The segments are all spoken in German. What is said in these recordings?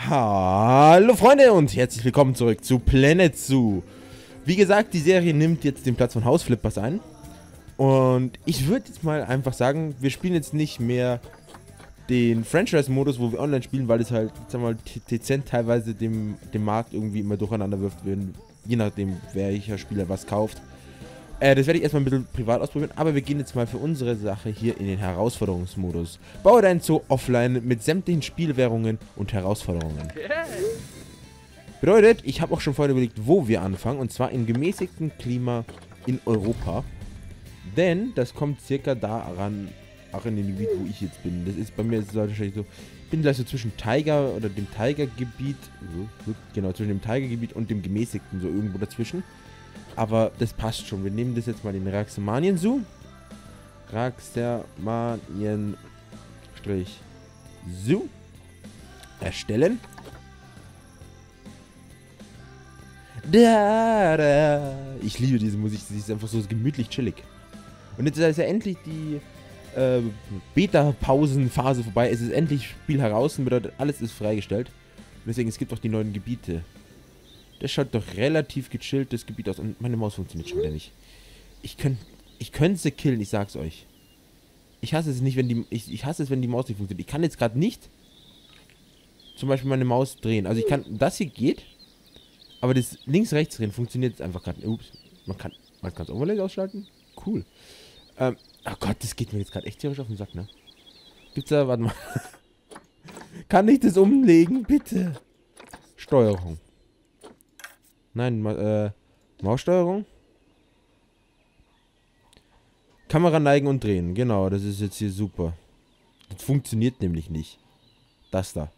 Hallo Freunde und herzlich willkommen zurück zu Planet Zoo. Wie gesagt, die Serie nimmt jetzt den Platz von House Flippers ein. Und ich würde jetzt mal einfach sagen, wir spielen jetzt nicht mehr den Franchise-Modus, wo wir online spielen, weil es halt, sagen wir mal, dezent teilweise dem Markt irgendwie immer durcheinander wirft, je nachdem, welcher Spieler was kauft. Das werde ich erstmal ein bisschen privat ausprobieren, aber wir gehen jetzt mal für unsere Sache hier in den Herausforderungsmodus. Baue dein Zoo offline mit sämtlichen Spielwährungen und Herausforderungen. Bedeutet, ich habe auch schon vorher überlegt, wo wir anfangen, und zwar im gemäßigten Klima in Europa. Denn das kommt circa daran, auch in dem Gebiet, wo ich jetzt bin. Das ist bei mir ist es wahrscheinlich so, ich bin gleich so zwischen Tiger oder dem Tigergebiet, genau, zwischen dem Tigergebiet und dem gemäßigten, so irgendwo dazwischen. Aber das passt schon. Wir nehmen das jetzt mal in den Raxamanien Zoo. Raxamanien Zoo. Erstellen. Ich liebe diese Musik. Sie ist einfach so gemütlich chillig. Und jetzt ist ja endlich die Beta-Pausen-Phase vorbei. Es ist endlich Spiel heraus und bedeutet, alles ist freigestellt. Und deswegen, es gibt auch die neuen Gebiete. Das schaut doch relativ gechillt, das Gebiet aus. Und meine Maus funktioniert schon wieder nicht. Ich könnte sie killen, ich sag's euch. Ich hasse es nicht, wenn die. Ich hasse es, wenn die Maus nicht funktioniert. Ich kann jetzt gerade nicht zum Beispiel meine Maus drehen. Also ich kann. Das hier geht. Aber das links-rechts drehen funktioniert jetzt einfach gerade. Ups. Man kann das Overlay ausschalten? Cool. Oh Gott, das geht mir jetzt gerade echt tierisch auf den Sack, ne? Gibt's da. Warte mal. Kann ich das umlegen? Bitte. Steuerung. Nein, Maussteuerung. Kamera neigen und drehen. Genau, das ist jetzt hier super. Das funktioniert nämlich nicht. Das da.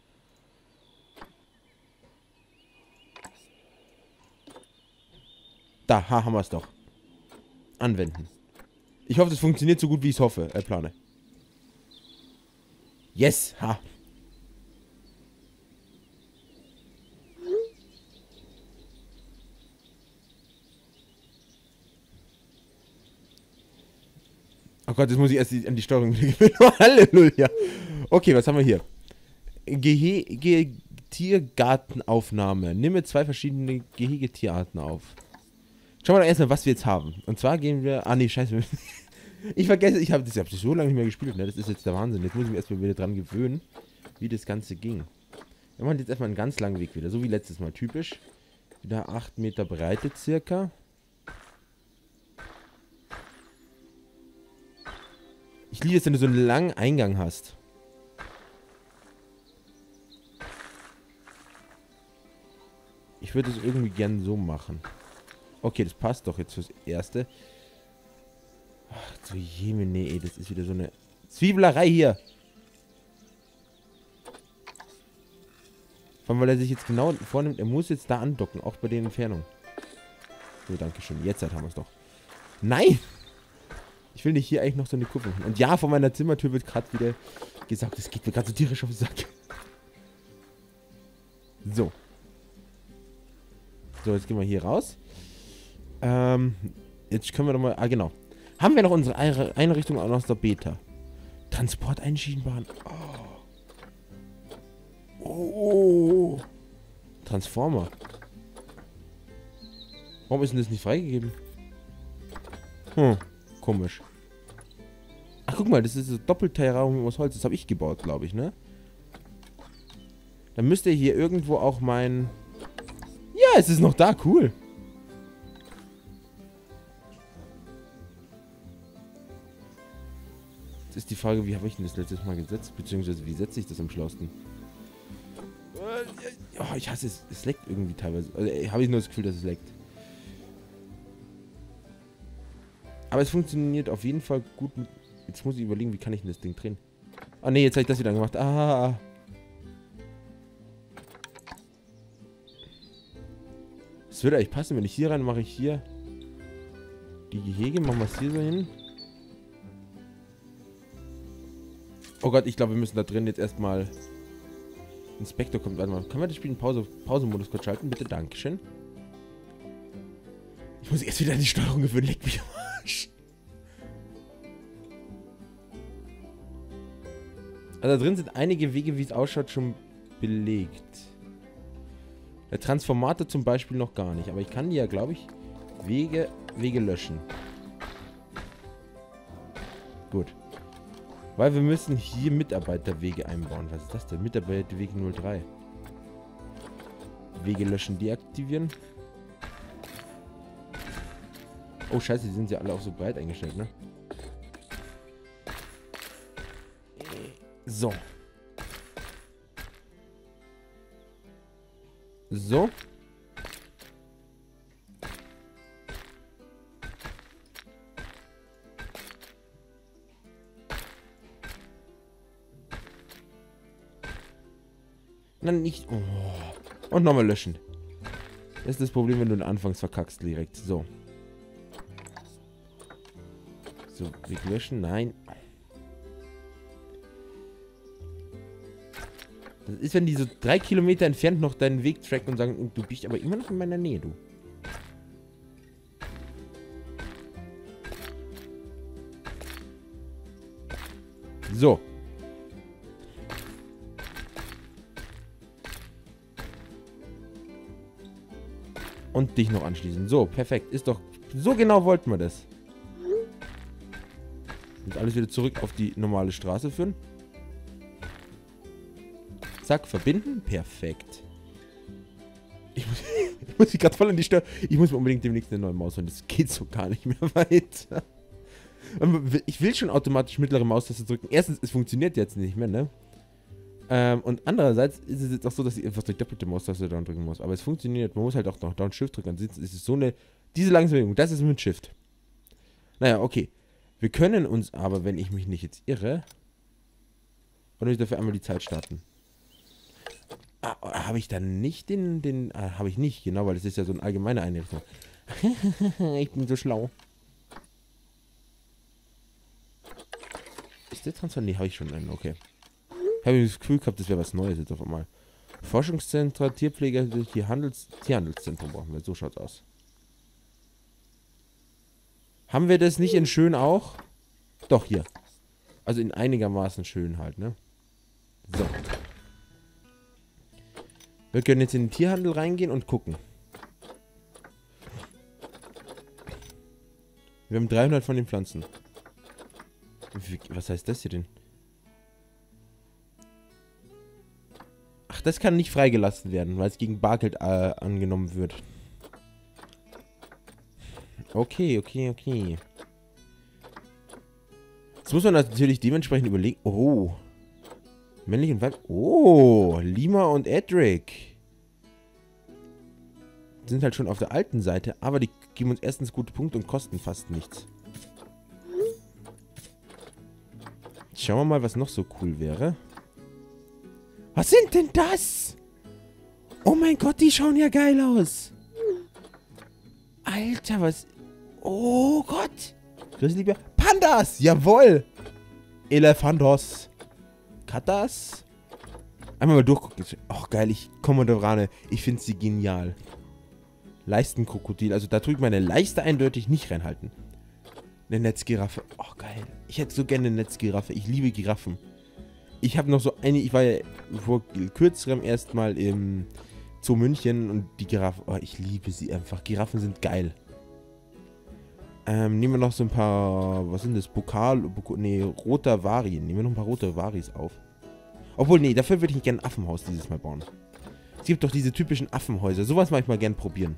Da, haben wir es doch. Anwenden. Ich hoffe, das funktioniert so gut, wie ich es hoffe. Plane. Yes, ha. Oh Gott, jetzt muss ich erst an die Steuerung gewöhnen. Halleluja. Okay, was haben wir hier? Tiergartenaufnahme. Nimm 2 verschiedene Gehegetierarten auf. Schauen wir doch erstmal, was wir jetzt haben. Und zwar gehen wir. Ah, nee, scheiße. Ich vergesse, ich habe das so lange nicht mehr gespielt. Ne? Das ist jetzt der Wahnsinn. Jetzt muss ich mich erstmal wieder dran gewöhnen, wie das Ganze ging. Wir machen jetzt erstmal einen ganz langen Weg wieder. So wie letztes Mal. Typisch. Wieder 8 Meter Breite circa. Ich liebe es, wenn du so einen langen Eingang hast. Ich würde es irgendwie gern so machen. Okay, das passt doch jetzt fürs Erste. Ach, so Jemine, ey, das ist wieder so eine Zwiebelerei hier. Vor allem, weil er sich jetzt genau vornimmt, er muss jetzt da andocken, auch bei den Entfernungen. So, danke schön. Jetzt haben wir es doch. Nein! Ich will nicht hier eigentlich noch so eine Kurve machen. Und ja, von meiner Zimmertür wird gerade wieder gesagt, es geht mir gerade so tierisch auf den Sack. So. So, jetzt gehen wir hier raus. Jetzt können wir doch mal... Ah, genau. Haben wir noch unsere Einrichtung auch noch aus der Beta? Transporteinschienenbahn. Oh. Transformer. Warum ist denn das nicht freigegeben? Komisch. Ach, guck mal, das ist das Doppelterrain aus Holz. Das habe ich gebaut, glaube ich, ne? Dann müsste hier irgendwo auch mein... Ja, es ist noch da, cool. Jetzt ist die Frage, wie habe ich denn das letztes Mal gesetzt? Beziehungsweise, wie setze ich das am schlausten? Oh, ich hasse es. Es leckt irgendwie teilweise. Also, habe ich nur das Gefühl, dass es leckt. Aber es funktioniert auf jeden Fall gut mit... Jetzt muss ich überlegen, wie kann ich denn das Ding drehen? Ah, ne, jetzt habe ich das wieder gemacht. Ah. Das würde eigentlich passen, wenn ich hier rein mache, ich hier die Gehege, machen wir es hier so hin. Oh Gott, ich glaube, wir müssen da drin jetzt erstmal... Inspektor kommt. Warte mal, können wir das Spiel in Pause-Modus kurz schalten? Bitte, Dankeschön. Ich muss erst wieder an die Steuerung gewöhnen, leck mich am Arsch. Also da drin sind einige Wege, wie es ausschaut, schon belegt. Der Transformator zum Beispiel noch gar nicht. Aber ich kann die ja, glaube ich, Wege löschen. Gut. Weil wir müssen hier Mitarbeiterwege einbauen. Was ist das denn? Mitarbeiterwege 03. Wege löschen, deaktivieren. Oh, scheiße, die sind ja alle auch so breit eingestellt, ne? So. So. Nein, nicht. Oh. Und nochmal löschen. Das ist das Problem, wenn du den Anfangs verkackst direkt. So. So, Weg löschen. Nein. Das ist, wenn die so 3 Kilometer entfernt noch deinen Weg tracken und sagen, du bist aber immer noch in meiner Nähe, du. So. Und dich noch anschließen. So, perfekt. Ist doch... So genau wollten wir das. Und alles wieder zurück auf die normale Straße führen. Zack, verbinden. Perfekt. Ich muss mich gerade voll an die Steuer... Ich muss mir unbedingt demnächst eine neue Maus holen. Das geht so gar nicht mehr weiter. Ich will schon automatisch mittlere Maustaste drücken. Erstens, es funktioniert jetzt nicht mehr, ne? Und andererseits ist es jetzt auch so, dass ich einfach die doppelte Maustaste down drücken muss. Aber es funktioniert. Man muss halt auch noch Down Shift drücken. Ansonsten ist es so eine... Diese langsame Bewegung, das ist mit Shift. Naja, okay. Wir können uns aber, wenn ich mich nicht jetzt irre... Oder ich dafür einmal die Zeit starten. Habe ich dann nicht habe ich nicht, genau, weil das ist ja so eine allgemeine Einrichtung. Ich bin so schlau. Ist der Transfer? Nee, habe ich schon einen, okay. Ich habe das Gefühl gehabt, das wäre was Neues jetzt auf einmal. Forschungszentrum, Tierpfleger, Tierhandelszentrum brauchen wir. So schaut's aus. Haben wir das nicht in schön auch? Doch, hier. Also in einigermaßen schön halt, ne? So. Wir können jetzt in den Tierhandel reingehen und gucken. Wir haben 300 von den Pflanzen. Was heißt das hier denn? Ach, das kann nicht freigelassen werden, weil es gegen Bargeld angenommen wird. Okay, okay, okay. Jetzt muss man natürlich dementsprechend überlegen. Oh. Männlich und weiblich. Oh, Lima und Edric. Sind halt schon auf der alten Seite, aber die geben uns erstens gute Punkte und kosten fast nichts. Schauen wir mal, was noch so cool wäre. Was sind denn das? Oh mein Gott, die schauen ja geil aus. Alter, was... Oh Gott. Grizzlybär. Pandas, jawohl. Elefantos. Katas. Einmal mal durchgucken. Oh geil, Kommodorane. Ich finde sie genial. Leistenkrokodil. Also da tue ich meine Leiste eindeutig nicht reinhalten. Eine Netzgiraffe. Oh geil. Ich hätte so gerne eine Netzgiraffe. Ich liebe Giraffen. Ich habe noch so eine... Ich war ja vor kürzerem erstmal im Zoo München und die Giraffe... Oh, ich liebe sie einfach. Giraffen sind geil. Nehmen wir noch so ein paar... Was sind das? Roter Vari. Nehmen wir noch ein paar rote Varis auf. Obwohl, nee, dafür würde ich gerne ein Affenhaus dieses Mal bauen. Es gibt doch diese typischen Affenhäuser. Sowas mache ich mal gern probieren.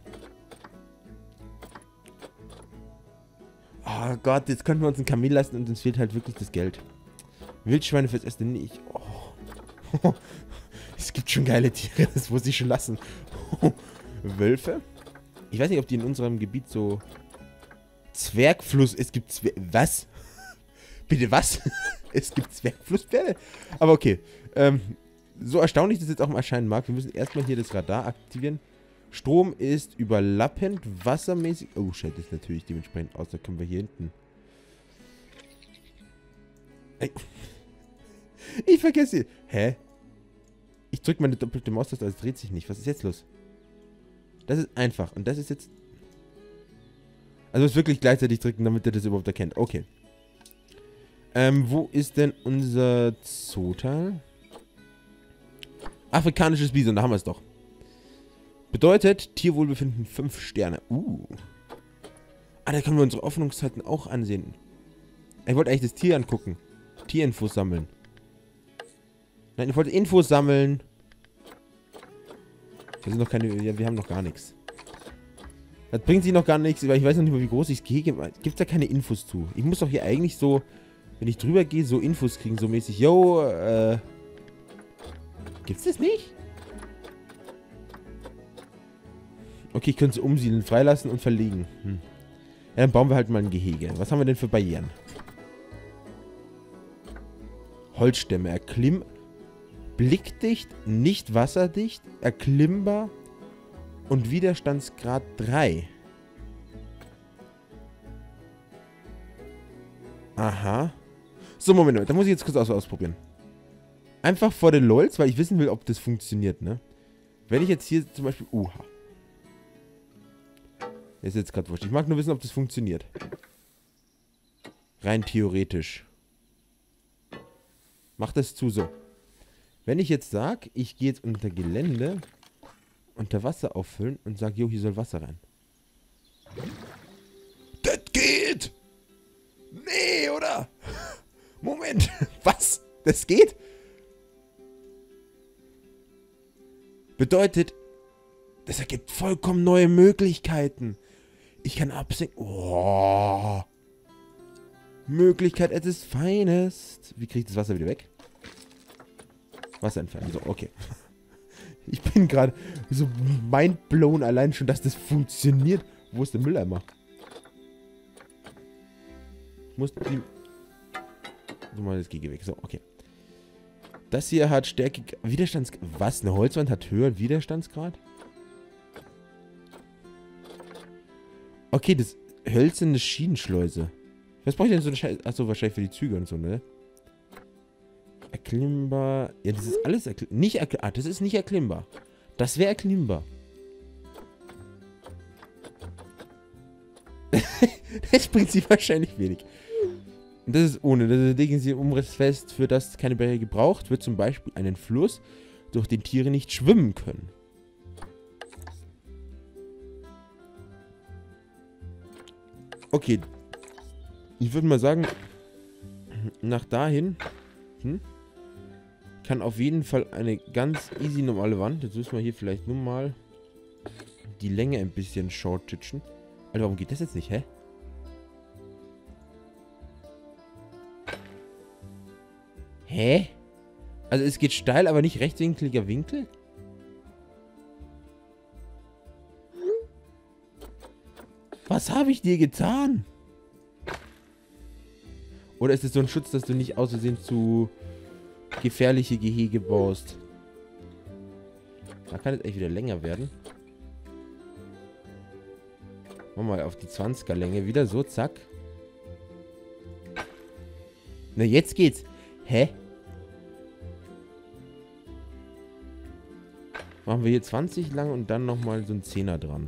Oh Gott, jetzt könnten wir uns ein Kamel leisten und uns fehlt halt wirklich das Geld. Wildschweine fürs Essen nicht. Oh. Es gibt schon geile Tiere, das muss ich schon lassen. Wölfe? Ich weiß nicht, ob die in unserem Gebiet so... Zwergfluss, es gibt was? Bitte was? Es gibt Zwergflusspferde? Aber okay. So erstaunlich das jetzt auch im Erscheinen mag. Wir müssen erstmal hier das Radar aktivieren. Strom ist überlappend, wassermäßig... Oh, shit, ist natürlich dementsprechend aus. Da können wir hier hinten... Ey. Ich vergesse... Hä? Ich drücke meine doppelte Maustaste, also es dreht sich nicht. Was ist jetzt los? Das ist einfach. Und das ist jetzt... Also es wirklich gleichzeitig drücken, damit er das überhaupt erkennt. Okay. Wo ist denn unser Zooteil? Afrikanisches Bison, da haben wir es doch. Bedeutet, Tierwohlbefinden 5 Sterne. Ah, da können wir unsere Öffnungszeiten auch ansehen. Ich wollte eigentlich das Tier angucken. Tierinfos sammeln. Nein, ich wollte Infos sammeln. Wir sind noch keine... Ja, wir haben noch gar nichts. Das bringt sich noch gar nichts, weil ich weiß noch nicht mal, wie groß ich das Gehege... Gibt da keine Infos zu. Ich muss doch hier eigentlich so... Wenn ich drüber gehe, so Infos kriegen. So mäßig. Yo, Gibt's das nicht? Okay, ich könnte es umsiedeln, freilassen und verlegen. Ja, dann bauen wir halt mal ein Gehege. Was haben wir denn für Barrieren? Holzstämme. Blickdicht, nicht wasserdicht, erklimmbar und Widerstandsgrad 3. Aha. So, Moment, da muss ich jetzt kurz ausprobieren. Einfach vor den LOLs, weil ich wissen will, ob das funktioniert, ne? Wenn ich jetzt hier zum Beispiel... Ist jetzt gerade wurscht. Ich mag nur wissen, ob das funktioniert. Rein theoretisch. Macht das zu, so. Wenn ich jetzt sage, ich gehe jetzt unter Gelände, unter Wasser auffüllen und sage, jo, hier soll Wasser rein. Das geht! Nee, oder? Moment, was? Das geht? Bedeutet, das ergibt vollkommen neue Möglichkeiten. Ich kann absinken. Oh. Möglichkeit at its finest. Wie kriege ich das Wasser wieder weg? Wasser entfernen. So, okay. Ich bin gerade so mindblown allein schon, dass das funktioniert. Wo ist der Mülleimer? Ich muss die... So, mal das Gehege weg. So, okay. Das hier hat Stärke... Widerstandsgrad... Was? Eine Holzwand hat höheren Widerstandsgrad? Okay, das hölzerne Schienenschleuse. Was brauche ich denn so eine Scheiße? Achso, wahrscheinlich für die Züge und so, ne? Erklimmbar. Ja, das ist alles nicht erklimmbar. Ah, das ist nicht erklimmbar. Das wäre erklimmbar. Das bringt sie wahrscheinlich wenig. Und das ist ohne. Das legen sie umrissfest, für das keine Barriere gebraucht wird. Zum Beispiel einen Fluss, durch den Tiere nicht schwimmen können. Okay. Ich würde mal sagen, nach dahin kann auf jeden Fall eine ganz easy normale Wand. Jetzt müssen wir hier vielleicht nur mal die Länge ein bisschen short-titchen. Alter, warum geht das jetzt nicht, hä? Hä? Also es geht steil, aber nicht rechtwinkliger Winkel? Was habe ich dir getan? Oder ist es so ein Schutz, dass du nicht aus Versehen zu gefährliche Gehege baust? Da kann es echt wieder länger werden. Machen wir mal auf die 20er Länge wieder. So, zack. Na, jetzt geht's. Hä? Machen wir hier 20 lang und dann nochmal so ein 10er dran.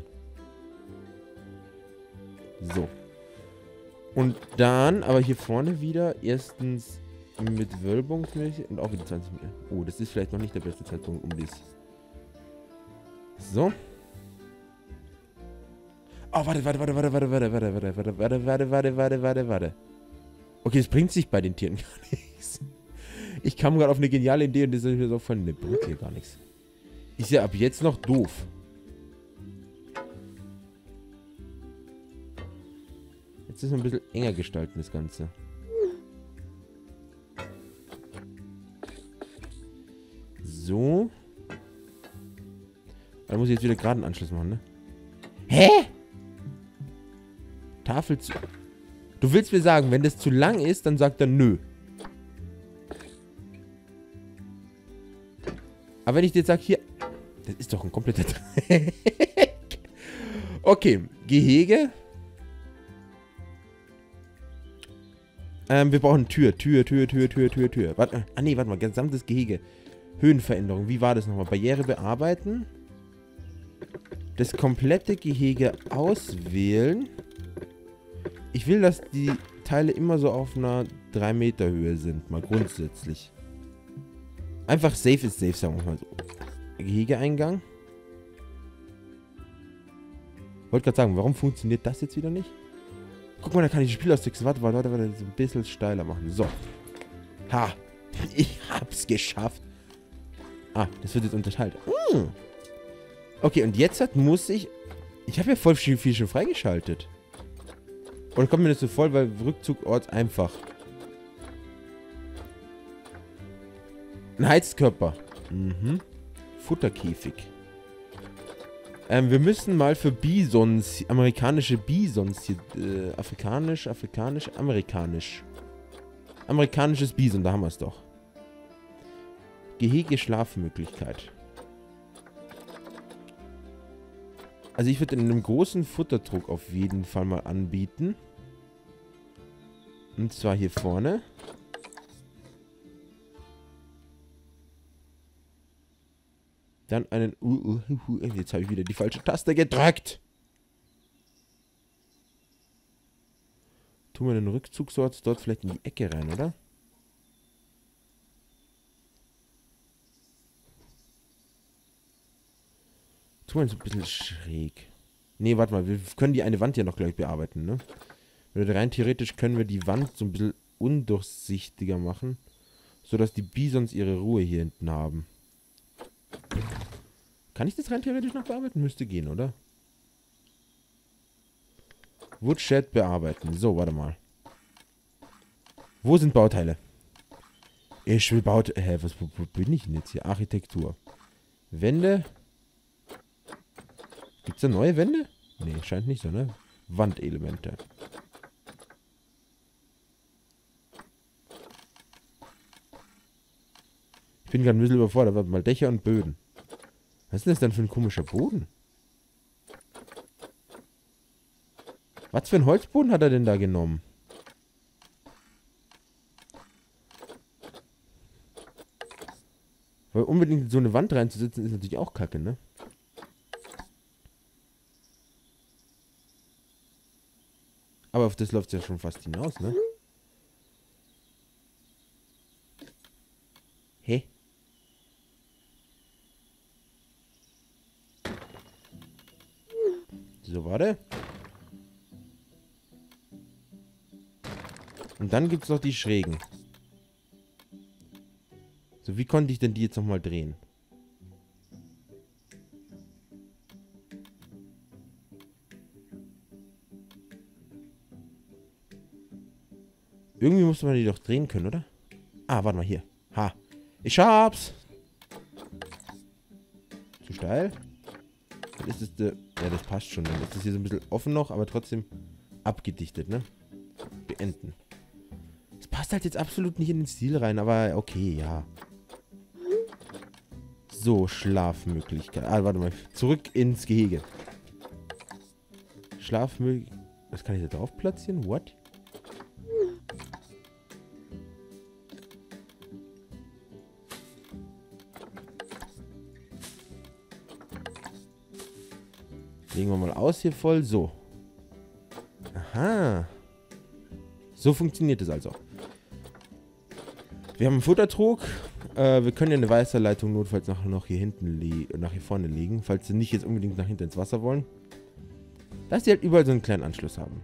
So. Und dann, aber hier vorne wieder, erstens mit Wölbungsmilch und auch wieder 20 Meter. Oh, das ist vielleicht noch nicht der beste Zeitpunkt, um das. So. Oh, warte. Okay, das bringt sich bei den Tieren gar nichts. Ich kam gerade auf eine geniale Idee und das ist mir so von, ne, bringt hier gar nichts. Ist ja ab jetzt noch doof. Jetzt ist es ein bisschen enger gestalten, das Ganze. So. Da muss ich jetzt wieder gerade einen Anschluss machen, ne? Hä? Tafel zu... Du willst mir sagen, wenn das zu lang ist, dann sagt er nö. Aber wenn ich dir jetzt sage, hier... Das ist doch ein kompletter Dreck. Okay, Gehege. Wir brauchen Tür. Warte, warte mal, gesamtes Gehege. Höhenveränderung, wie war das nochmal? Barriere bearbeiten. Das komplette Gehege auswählen. Ich will, dass die Teile immer so auf einer 3 Meter Höhe sind, mal grundsätzlich. Einfach safe ist safe, sagen wir mal so. Gehegeeingang. Wollte gerade sagen, warum funktioniert das jetzt wieder nicht? Guck mal, da kann ich das Spiel austricksen. Warte, so ein bisschen steiler machen. So. Ha. Ich hab's geschafft. Ah, das wird jetzt unterteilt. Okay, und jetzt muss ich... Ich habe ja voll viel schon freigeschaltet. Oder kommt mir das so voll, weil Rückzugort einfach. Ein Heizkörper. Futterkäfig. Wir müssen mal für Bisons, amerikanische Bisons hier, amerikanisches Bison, da haben wir es doch. Gehege Schlafmöglichkeit. Also ich würde in einem großen Futterdruck auf jeden Fall mal anbieten. Und zwar hier vorne. Dann einen... jetzt habe ich wieder die falsche Taste gedrückt. Tun wir den Rückzugsort dort vielleicht in die Ecke rein, oder? Tun wir so ein bisschen schräg. Nee, warte mal. Wir können die eine Wand ja noch gleich bearbeiten, ne? Rein theoretisch können wir die Wand so ein bisschen undurchsichtiger machen. Sodass die Bisons ihre Ruhe hier hinten haben. Kann ich das rein theoretisch noch bearbeiten? Müsste gehen, oder? Woodshed bearbeiten. So, warte mal. Wo sind Bauteile? Ich will Bauteile... wo bin ich denn jetzt hier? Architektur. Wände. Gibt's da neue Wände? Nee, scheint nicht so, ne? Wandelemente. Ich bin gerade ein bisschen überfordert. Warte mal, Dächer und Böden. Was ist das denn für ein komischer Boden? Was für ein Holzboden hat er denn da genommen? Weil unbedingt in so eine Wand reinzusitzen ist natürlich auch kacke, ne? Aber auf das läuft es ja schon fast hinaus, ne? Hä? So, warte. Und dann gibt es noch die Schrägen. So, wie konnte ich denn die jetzt nochmal drehen? Irgendwie musste man die doch drehen können, oder? Ah, warte mal, hier. Ha. Ich hab's. Zu steil? Dann ist es ja, das passt schon. Dann ist das hier so ein bisschen offen noch, aber trotzdem abgedichtet, ne? Beenden. Es passt halt jetzt absolut nicht in den Stil rein, aber okay, ja. So, Schlafmöglichkeit. Ah, warte mal. Zurück ins Gehege. Schlafmöglichkeit. Was kann ich da drauf platzieren? What? Legen wir mal aus hier voll. So. Aha. So funktioniert es also. Wir haben einen Futtertrog. Wir können ja eine Wasserleitung notfalls noch hier hinten nach hier vorne legen, falls sie nicht jetzt unbedingt nach hinten ins Wasser wollen. Dass sie halt überall so einen kleinen Anschluss haben.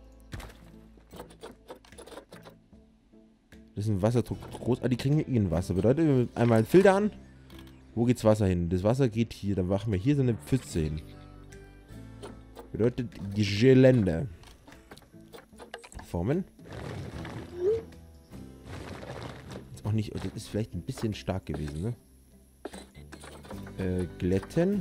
Das ist ein Wasserdruck groß. Ah, die kriegen ja ihren Wasser. Bedeutet, wir einmal einen Filter an. Wo geht's Wasser hin? Das Wasser geht hier. Dann machen wir hier so eine Pfütze hin. Bedeutet Gelände. Formen. Ist auch nicht. Das ist vielleicht ein bisschen stark gewesen, ne? Glätten.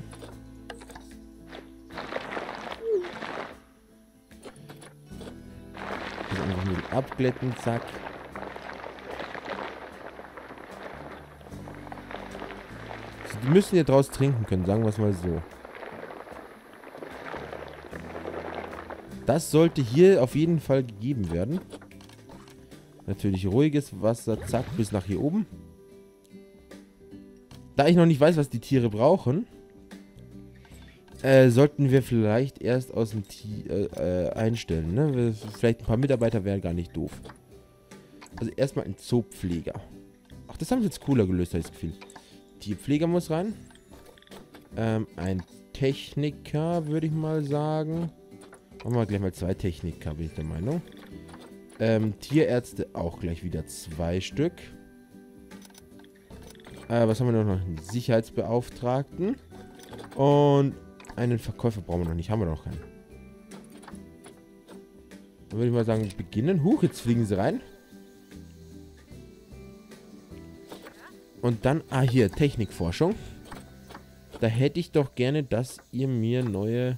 Also einfach nur abglätten, zack. Also die müssen ja draus trinken können, sagen wir es mal so. Das sollte hier auf jeden Fall gegeben werden. Natürlich ruhiges Wasser, zack, bis nach hier oben. Da ich noch nicht weiß, was die Tiere brauchen, sollten wir vielleicht erst aus dem einstellen. Ne? Vielleicht ein paar Mitarbeiter wären gar nicht doof. Also erstmal ein Zoopfleger. Ach, das haben sie jetzt cooler gelöst, habe ich das Gefühl. Tierpfleger muss rein. Ein Techniker, würde ich mal sagen. Machen wir gleich mal 2 Techniker, bin ich der Meinung. Tierärzte auch gleich wieder 2 Stück. Was haben wir noch? Einen Sicherheitsbeauftragten. Und einen Verkäufer brauchen wir noch nicht. Haben wir noch keinen. Dann würde ich mal sagen, beginnen. Huch, jetzt fliegen sie rein. Und dann, hier, Technikforschung. Da hätte ich doch gerne, dass ihr mir neue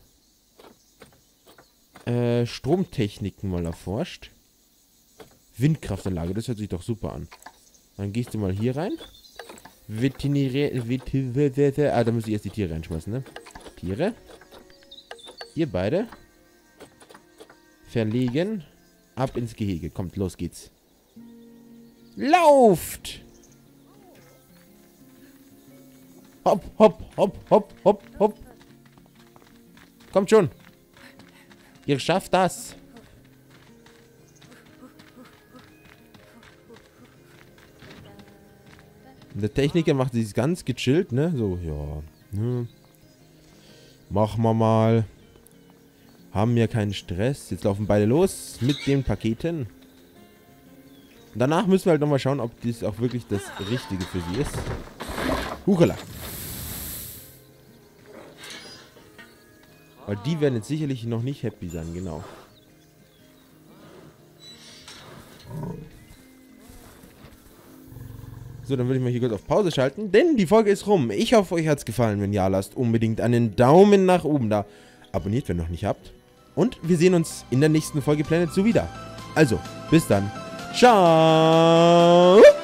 Stromtechniken mal erforscht. Windkraftanlage, das hört sich doch super an. Dann gehst du mal hier rein. Da muss ich erst die Tiere reinschmeißen, ne? Tiere. Ihr beide. Verlegen. Ab ins Gehege. Kommt, los geht's. Lauft! Hopp, hopp, hopp, hopp, hopp, hopp. Kommt schon. Ihr schafft das. Und der Techniker macht sich ganz gechillt, ne? So, ja. Machen wir mal. Haben ja keinen Stress. Jetzt laufen beide los mit den Paketen. Und danach müssen wir halt nochmal schauen, ob das auch wirklich das Richtige für sie ist. Huchala. Weil die werden jetzt sicherlich noch nicht happy sein, genau. So, dann würde ich mal hier kurz auf Pause schalten, denn die Folge ist rum. Ich hoffe, euch hat es gefallen. Wenn ja, lasst unbedingt einen Daumen nach oben da. Abonniert, wenn ihr noch nicht habt. Und wir sehen uns in der nächsten Folge Planet Zoo wieder. Also, bis dann. Ciao!